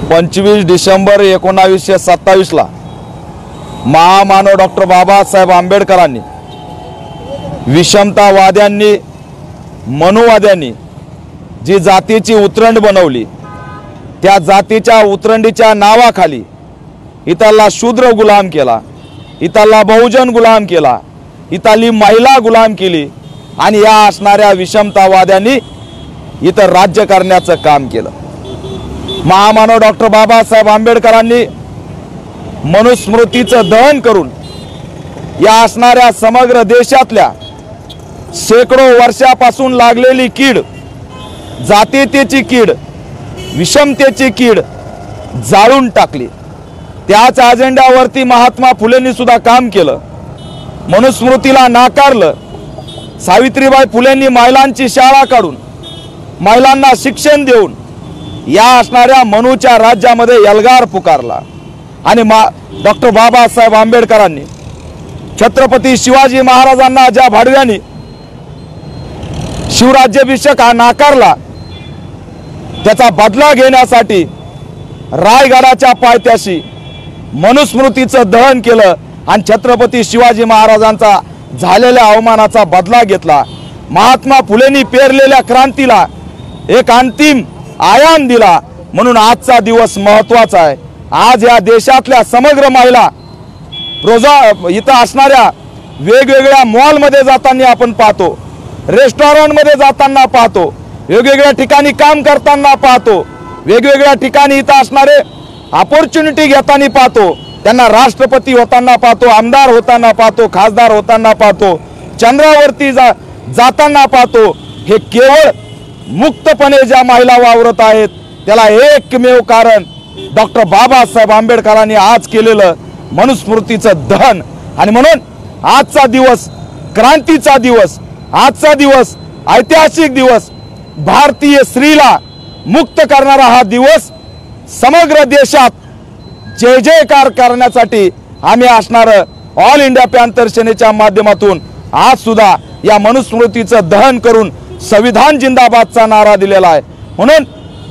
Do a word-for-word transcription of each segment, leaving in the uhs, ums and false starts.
पंचवीस डिसेंबर एकोणावीसशे सत्तावीसला महामानव डॉक्टर बाबासाहेब आंबेडकरांनी विषमतावाद्यांनी मनुवाद्यांनी जी जातीची उतरंड बनवली त्या जातीच्या उतरंडीच्या नावाखाली इथला शूद्र गुलाम केला, इथला बहुजन गुलाम केला, इथली महिला गुलाम केली आणि या असणाऱ्या विषमतावाद्यांनी इथं राज्य करण्याचं काम केलं। महामानव डॉक्टर बाबासाहेब आंबेडकरांनी मनुस्मृतीचं दहन करून या असणाऱ्या समग्र देशातल्या शेकडो वर्षापासून लागलेली कीड, जातीयतेची कीड, विषमतेची कीड जाळून टाकली। त्याच अजेंड्यावरती महात्मा फुलेंनी सुद्धा काम केलं, मनुस्मृतीला नाकारलं। सावित्रीबाई फुलेंनी महिलांची शाळा काढून महिलांना शिक्षण देऊन या असणाऱ्या मनूच्या राज्यामध्ये एल्गार पुकारला आणि डॉक्टर बाबासाहेब आंबेडकरांनी छत्रपती शिवाजी महाराजांना ज्या भाडव्याने शिवराज्याभिषेक हा नाकारला त्याचा बदला घेण्यासाठी रायगडाच्या पायथ्याशी मनुस्मृतीचं दहन केलं आणि छत्रपती शिवाजी महाराजांचा झालेल्या अवमानाचा बदला घेतला। महात्मा फुलेंनी पेरलेल्या क्रांतीला एक अंतिम आयाम दिला, म्हणून आजचा दिवस महत्त्वाचा आहे। आज या देशातल्या समग्र महिला रोजा इथं असणाऱ्या वेगवेगळ्या मॉलमध्ये जाताना आपण पाहतो, रेस्टॉरंटमध्ये जाताना पाहतो, वेगवेगळ्या ठिकाणी काम करताना पाहतो, वेगवेगळ्या ठिकाणी इथं असणारे अपॉर्च्युनिटी घेताना पाहतो, त्यांना राष्ट्रपती होताना पाहतो, आमदार होताना पाहतो, खासदार होताना पाहतो, चंद्रावरती जा जाताना पाहतो। हे केवळ मुक्तपणे ज्या महिला वावरत आहेत त्याला एकमेव कारण डॉक्टर बाबासाहेब आंबेडकरांनी आज केलेलं मनुस्मृतीचं दहन। आणि म्हणून आजचा दिवस क्रांतीचा दिवस, आजचा दिवस ऐतिहासिक दिवस, भारतीय स्त्रीला मुक्त करणारा हा दिवस समग्र देशात जय जयकार करण्यासाठी आम्ही असणार ऑल इंडिया पॅंथर सेनेच्या माध्यमातून आज सुद्धा या मनुस्मृतीचं दहन करून संविधान जिंदाबादचा नारा दिलेला आहे। म्हणून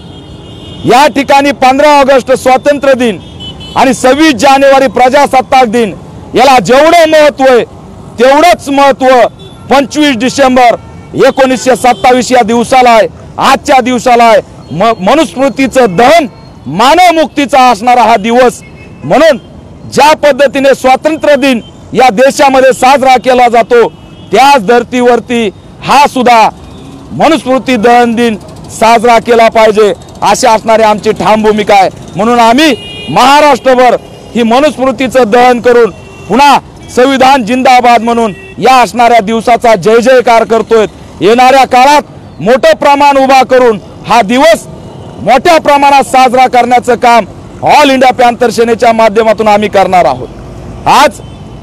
या ठिकाणी पंधरा ऑगस्ट स्वातंत्र्य दिन आणि सव्वीस जानेवारी प्रजासत्ताक दिन याला जेवढं महत्व आहे तेवढंच महत्व पंचवीस डिसेंबर एकोणीसशे सत्तावीस या दिवसाला आहे, आजच्या दिवसाला आहे। मनुस्मृतीचं दहन मानव मुक्तीचा असणारा हा दिवस, म्हणून ज्या पद्धतीने स्वातंत्र्य दिन या देशामध्ये साजरा केला जातो त्याच धर्तीवरती हा सुद्धा मनुस्मृती दहन दिन साजरा केला पाहिजे अशी असणारी आमची ठाम भूमिका आहे। म्हणून आम्ही महाराष्ट्रभर ही मनुस्मृतीचं दहन करून पुन्हा संविधान जिंदाबाद म्हणून या असणाऱ्या दिवसाचा जय जयकार करतोय। येणाऱ्या काळात मोठं प्रमाण उभा करून हा दिवस मोठ्या प्रमाणात साजरा करण्याचं काम ऑल इंडिया पॅंथर सेनेच्या माध्यमातून आम्ही करणार आहोत। आज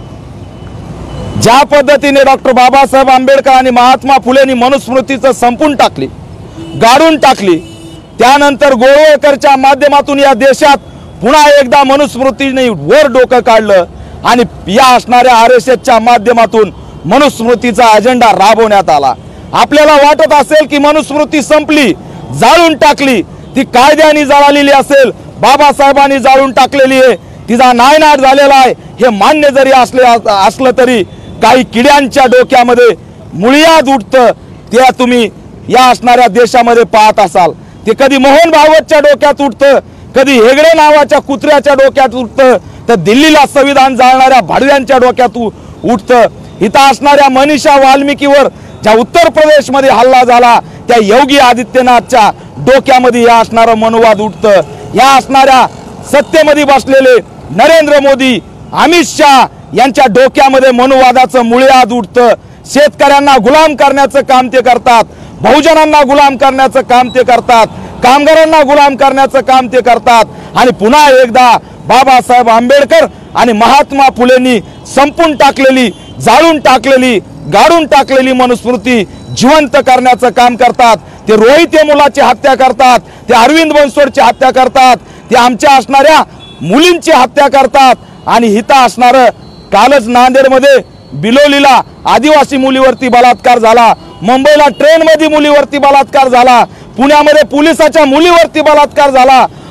ज्या पद्धतीने डॉक्टर बाबासाहेब आंबेडकर आणि महात्मा फुलेंनी मनुस्मृतीचं संपून टाकली, गाडून टाकली, त्यानंतर गोळवळकरच्या माध्यमातून या देशात पुन्हा एकदा मनुस्मृतीने वर डोकं काढलं आणि या असणाऱ्या आर एस एसच्या माध्यमातून मनुस्मृतीचा अजेंडा राबवण्यात आला। आपल्याला वाटत असेल की मनुस्मृती संपली, जाळून टाकली, ती कायद्याने जळालेली असेल, बाबासाहेबांनी जाळून टाकलेली आहे, तिचा नायनाट झालेला आहे, हे मान्य जरी असले असलं तरी काही किड्यांच्या डोक्यामध्ये मुळियात उठतं त्या तुम्ही या असणाऱ्या देशामध्ये पाहत असाल। ते कधी मोहन भागवतच्या डोक्यात उठतं, कधी हेगडे नावाच्या कुत्र्याच्या डोक्यात उठतं, तर दिल्लीला संविधान जाळणाऱ्या भाडव्यांच्या डोक्यात उठतं। इथं असणाऱ्या मनीषा वाल्मिकीवर ज्या उत्तर प्रदेशमध्ये हल्ला झाला त्या योगी आदित्यनाथच्या डोक्यामध्ये या असणारं मनुवाद उठतं। या असणाऱ्या सत्तेमध्ये बसलेले नरेंद्र मोदी, अमित शहा यांच्या डोक्यामध्ये मनुवादाचं मुळियाद उठतं। शेतकऱ्यांना गुलाम करण्याचं काम ते करतात, बहुजनांना गुलाम करण्याचं काम ते करतात, कामगारांना गुलाम करण्याचं काम ते करतात। आणि पुन्हा एकदा बाबासाहेब आंबेडकर आणि महात्मा फुलेंनी संपून टाकलेली, जाळून टाकलेली, गाडून टाकलेली मनुस्मृती जिवंत करण्याचं काम करतात। ते रोहित या मुलाची हत्या करतात, ते अरविंद बनसोडची हत्या करतात, ते आमच्या असणाऱ्या मुलींची हत्या करतात। आणि हिता असणारं कालच नांदेडमध्ये बिलोलीला आदिवासी मुलीवरती बलात्कार झाला, मुंबईला ट्रेनमध्ये मुलीवरती बलात्कार झाला, पुण्यामध्ये पोलिसाच्या मुलीवरती बलात्कार झाला,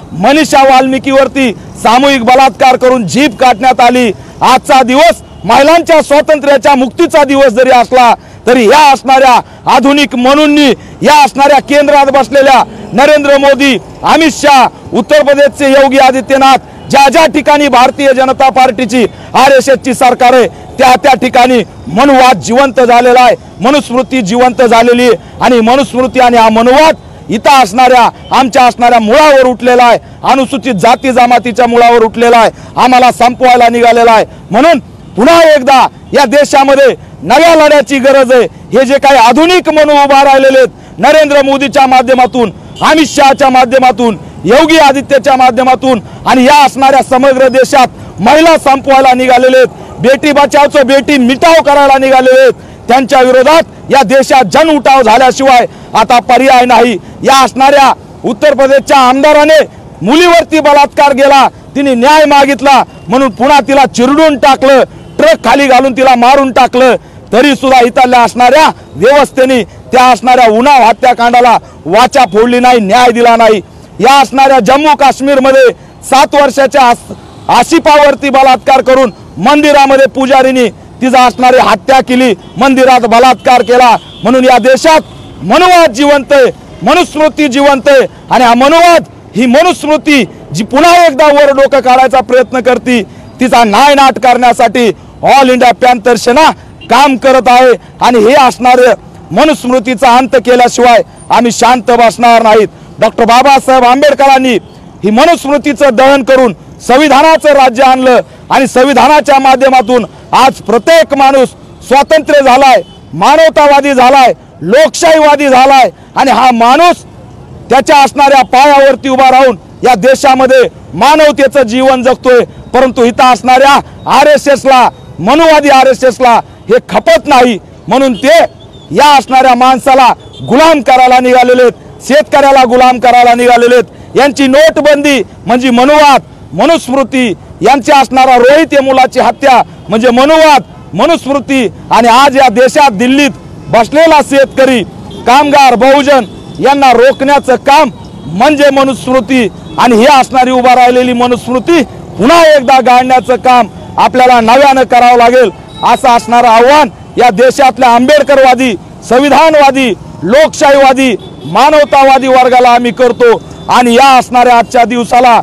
मनीषा वाल्मिकीवरती सामूहिक बलात्कार करून जीभ काढण्यात आली। आजचा दिवस महिलांच्या स्वातंत्र्याच्या मुक्तीचा दिवस जरी असला तरी या असणाऱ्या आधुनिक मनूंनी, या असणाऱ्या केंद्रात बसलेल्या नरेंद्र मोदी, अमित शाह, उत्तर प्रदेशचे योगी आदित्यनाथ, ज्या ज्या ठिकाणी भारतीय जनता पार्टीची आर एस एस ची सरकार आहे त्या त्या ठिकाणी मनुवाद जिवंत झालेला आहे, मनुस्मृती जिवंत झालेली आहे आणि मनुस्मृती आणि हा मनुवाद इथं असणाऱ्या आमच्या असणाऱ्या मुळावर उठलेला आहे, अनुसूचित जाती जमातीच्या मुळावर उठलेला आहे, आम्हाला संपवायला निघालेला आहे। म्हणून पुन्हा एकदा या देशामध्ये नव्या लढ्याची गरज आहे। हे जे काही आधुनिक मनू उभा राहिलेले आहेत नरेंद्र मोदीच्या माध्यमातून, अमित शहाच्या माध्यमातून, योगी आदित्यच्या माध्यमातून आणि या असणाऱ्या समग्र देशात महिला संपवायला निघालेले आहेत, बेटी बचावचं बेटी मिटाव करायला निघालेले आहेत, त्यांच्या विरोधात या देशात जन उठाव झाल्याशिवाय आता पर्याय नाही। या असणाऱ्या उत्तर प्रदेशच्या आमदाराने मुलीवरती बलात्कार केला, तिने न्याय मागितला म्हणून पुन्हा तिला चिरडून टाकलं, ट्रक खाली घालून तिला मारून टाकलं, तरी सुद्धा इथल्या असणाऱ्या व्यवस्थेने त्या असणाऱ्या उन्नाव हत्याकांडाला वाचा फोडली नाही, न्याय दिला नाही। या असणाऱ्या जम्मू काश्मीर मध्ये सात वर्षाच्या आसिफावरती बलात्कार करून मंदिरामध्ये पुजारीने तिचा असणारी हत्या केली, मंदिरात बलात्कार केला। म्हणून या देशात मनुवाद जिवंत आहे, मनुस्मृती जिवंत आहे आणि हा मनुवाद, ही मनुस्मृती जी पुन्हा एकदा वर डोकं काढायचा प्रयत्न करते, तिचा नायनाट करण्यासाठी ऑल इंडिया पॅंथर सेना काम करत आहे आणि हे असणारे मनुस्मृतीचा अंत केल्याशिवाय आम्ही शांत बसणार नाहीत। डॉक्टर बाबासाहेब आंबेडकरांनी ही मनुस्मृतीचं दहन करून संविधानाचं राज्य आणलं आणि संविधानाच्या माध्यमातून आज प्रत्येक माणूस स्वातंत्र्य झालाय, मानवतावादी झालाय, लोकशाहीवादी झालाय आणि हा माणूस त्याच्या असणाऱ्या पायावरती उभा राहून या देशामध्ये मानवतेचं जीवन जगतोय। परंतु इथं असणाऱ्या आर एस एस ला, मनुवादी आर एस एस ला हे खपत नाही, म्हणून ते या असणाऱ्या माणसाला गुलाम करायला निघालेले आहेत, शेतकऱ्याला गुलाम करायला निघालेले आहेत। यांची नोटबंदी म्हणजे मनुवाद, मनुस्मृती, यांची असणारा रोहित या मुलाची हत्या म्हणजे मनुवाद, मनुस्मृती आणि आज या देशात दिल्लीत बसलेला शेतकरी, कामगार, बहुजन यांना रोखण्याचं काम म्हणजे मनुस्मृती आणि ही असणारी उभा राहिलेली मनुस्मृती पुन्हा एकदा गाडण्याचं काम आपल्याला नव्यानं करावं लागेल, असं असणारं आव्हान या देशातल्या आंबेडकरवादी, संविधानवादी, लोकशाहीवादी, मानवतावादी वर्गाला आम्ही करतो। आणि या असणाऱ्या आजच्या दिवसाला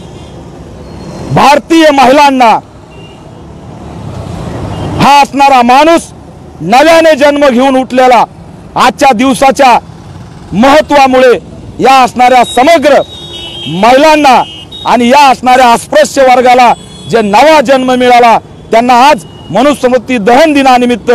भारतीय महिलांना हा असणारा माणूस नव्याने जन्म घेऊन उठलेला आजच्या दिवसाच्या महत्वामुळे या असणाऱ्या समग्र महिलांना आणि या असणाऱ्या अस्पृश्य वर्गाला जे नवा जन्म मिळाला त्यांना आज मनुस्मृती दहन दिनानिमित्त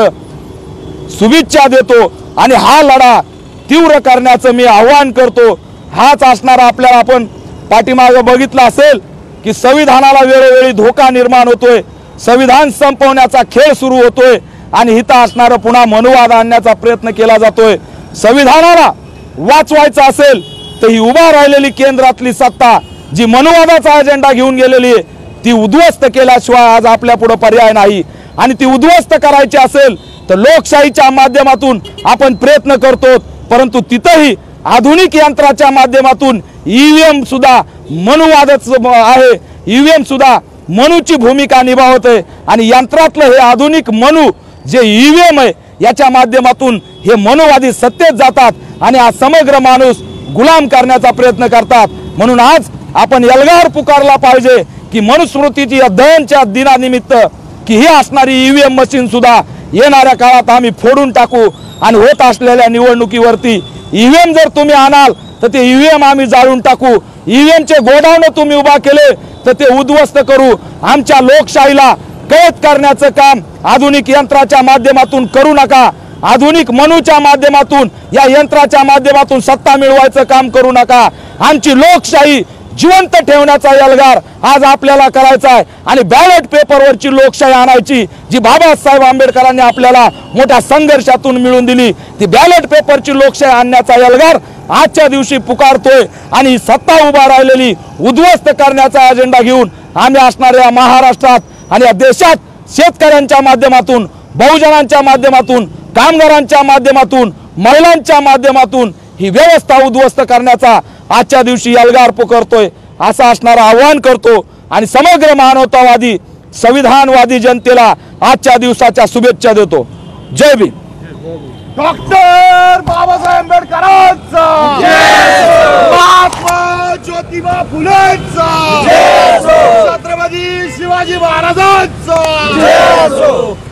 शुभेच्छा देतो आणि हा लढा तीव्र करण्याचं मी आवाहन करतो। हाच असणारा आपल्याला आपण पाठीमागे बघितलं असेल की संविधानाला वेळोवेळी धोका निर्माण होतोय, संविधान संपवण्याचा खेळ सुरू होतोय आणि इथं असणारा पुन्हा मनुवाद आणण्याचा प्रयत्न केला जातोय। संविधानाला वाचवायचं असेल तर ही उभा राहिलेली केंद्रातली सत्ता जी मनुवादाचा अजेंडा घेऊन गेलेली आहे ती उद्ध्वस्त केल्याशिवाय आज आपल्या पुढे पर्याय नाही आणि ती उद्ध्वस्त करायची असेल तर लोकशाहीच्या माध्यमातून आपण प्रयत्न करतो, परंतु तिथेही आधुनिक यंत्राच्या माध्यमातून ईव्हीएम सुद्धा मनुवादच आहे, ईव्हीएम सुद्धा मनूची भूमिका निभावते आणि यंत्रातलं हे आधुनिक मनू जे ईव्हीएम आहे याच्या माध्यमातून हे मनुवादी सत्तेत जातात आणि हा समग्र माणूस गुलाम करण्याचा प्रयत्न करतात। म्हणून आज आपण एल्गार पुकारला पाहिजे की मनुस्मृतीची या दहनच्या दिनानिमित्त की ही असणारी ईव्हीएम मशीन सुद्धा येणाऱ्या काळात आम्ही फोडून टाकू आणि होत असलेल्या निवडणुकीवरती ईव्हीएम जर तुम्ही आणाल तर ते ईव्हीएम आम्ही जाळून टाकू, ईव्हीएमचे गोडाऊन तुम्ही उभा केले तर ते उद्ध्वस्त करू। आमच्या लोकशाहीला कैद करण्याचं काम आधुनिक यंत्राच्या माध्यमातून करू नका, आधुनिक मनूच्या माध्यमातून या यंत्राच्या माध्यमातून सत्ता मिळवायचं काम करू नका। आमची लोकशाही जिवंत ठेवण्याचा एल्गार आज आपल्याला करायचा आहे आणि बॅलेट पेपरवरची लोकशाही आणायची जी बाबासाहेब आंबेडकरांनी आपल्याला मोठ्या संघर्षातून मिळवून दिली, ती बॅलेट पेपरची लोकशाही आणण्याचा एल्गार आजच्या दिवशी पुकारतोय आणि सत्ता उभा राहिलेली उद्ध्वस्त करण्याचा अजेंडा घेऊन आम्ही असणाऱ्या महाराष्ट्रात आणि या देशात शेतकऱ्यांच्या माध्यमातून, बहुजनांच्या माध्यमातून, कामगारांच्या माध्यमातून, महिलांच्या माध्यमातून ही व्यवस्था उद्ध्वस्त करण्याचा आजच्या दिवशी एल्गार पुकारतोय असं असणारं आव्हान करतो आणि समग्र मानवतावादी संविधानवादी जनतेला आजच्या दिवसाच्या शुभेच्छा देतो. जय भीम. डॉक्टर बाबासाहेब आंबेडकरांचा, महात्मा ज्योतिबा फुलेंचा, छत्रपती शिवाजी महाराजांचा.